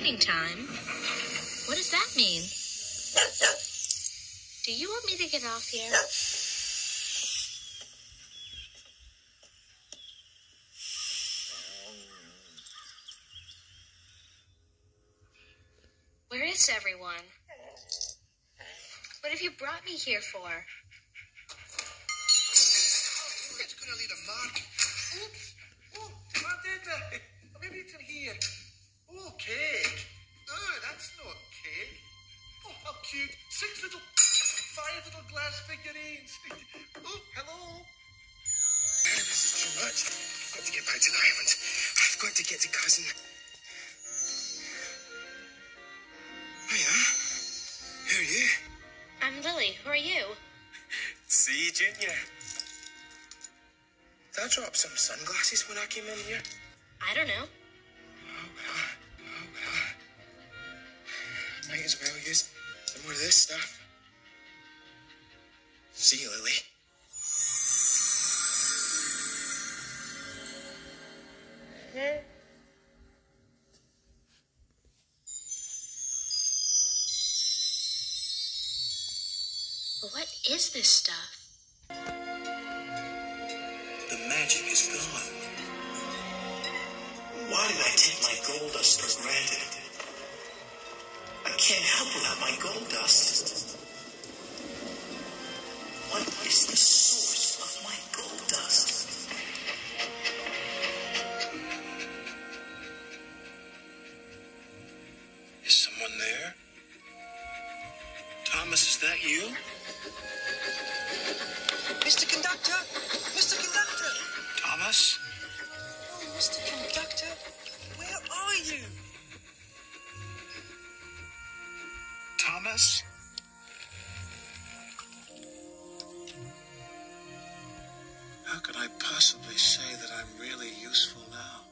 morning time? What does that mean? Do you want me to get off here? Where is everyone? What have you brought me here for? Oh, it's going to leave a mark. Oops. Oh, what did I? Maybe it's in here. Oh, cake. Oh, that's not cake. Oh, how cute. 5 little glass figurines. Oh, hello. This is too much. I've got to get back to the island. I've got to get to Cousin. Hiya. Who are you? I'm Lily. Who are you? See, Junior. Did I drop some sunglasses when I came in here? I don't know. Oh, well. Might as well use some more of this stuff. See you, Lily. But what is this stuff? The magic is gone. Why did I take my gold dust for granted? I can't help without my gold dust. What is the source of my gold dust? Is someone there? Thomas, is that you? Mr. Conductor! Mr. Conductor! Thomas? Oh, Mr. Conductor, where are you? Thomas? How could I possibly say that I'm really useful now?